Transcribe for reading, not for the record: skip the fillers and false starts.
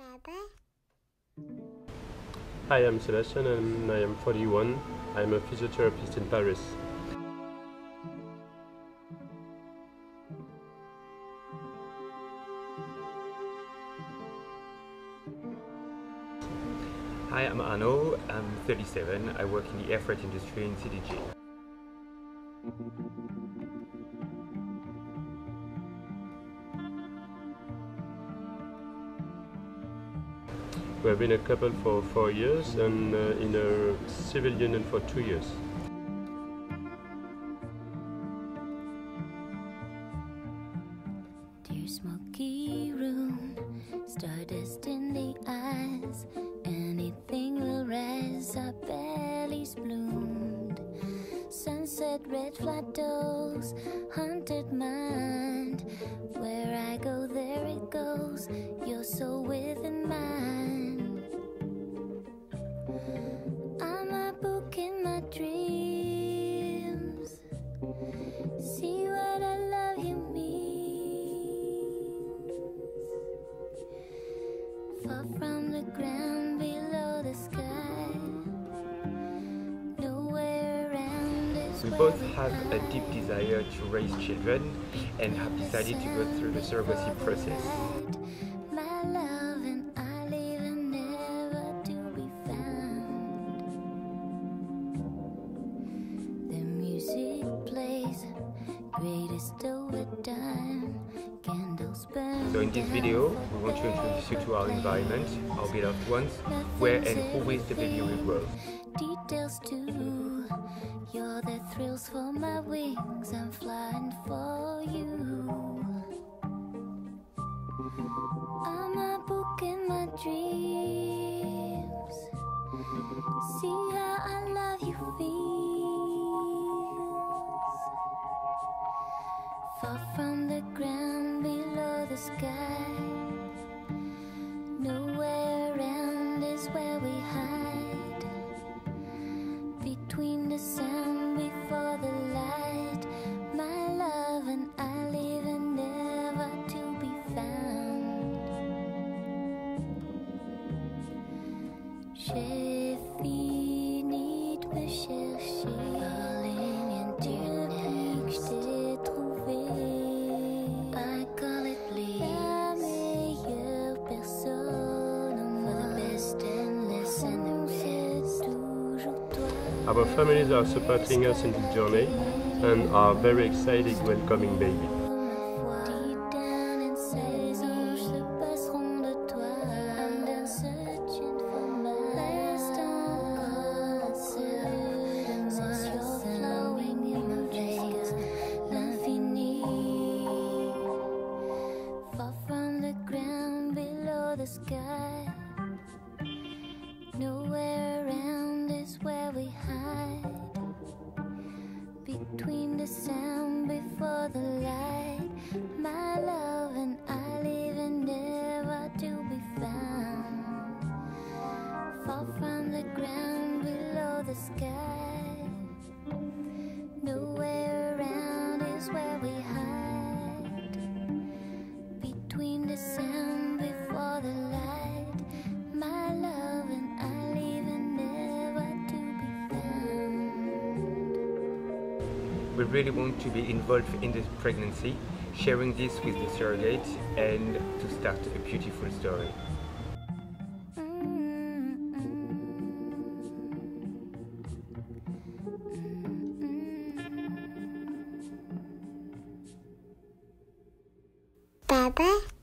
Hi, I'm Sebastien and I am 41. I'm a physiotherapist in Paris. Hi, I'm Arnaud. I'm 37. I work in the air freight industry in CDG. We've been a couple for 4 years and in a civil union for 2 years. Dear smoky room, stardust in the eyes, anything will rise, our bellies bloomed. Sunset, red flatters, haunted mind. Where I go, there it goes, your soul within mine. I'm a book in my dreams. See what I love you means. Far from the ground, below the sky. Nowhere around is We where both we have a hide. deep desire to raise children and have decided to go through the surrogacy process. My love and I leave and never to be found. The music plays, greatest overdime, candles burn. So in this video, we want to introduce you to our environment, our beloved ones, where and always the baby will grow. Details too, you're the thrills for my wings, I'm flying for you. I'm a book in my dreams. See how I love you feels. Far from the ground, below the sky. Nowhere around is where we hide. Between the sound, before the light. My love and I live and never to be found. J'ai fini de me chercher, falling into depuis que je t'ai trouvé. I call it bleed. La meilleure personne au monde. For the best and less and c'est toujours toi. Our families are supporting us in this journey and are very excited welcoming baby. Deep down inside, les anges se passeront de toi. I'm done searching for my last answer. Since you're flowing in my veins, l'infini. Far from the ground, below the sky. Nowhere around is where we hide. Between the sound, before the light. My love and I live and never to be found. Far from the ground, below the sky. Nowhere around is where we hide. Between the sound, before the light. My love and I live and never to be found. We really want to be involved in this pregnancy, sharing this with the surrogate and to start a beautiful story. Baba.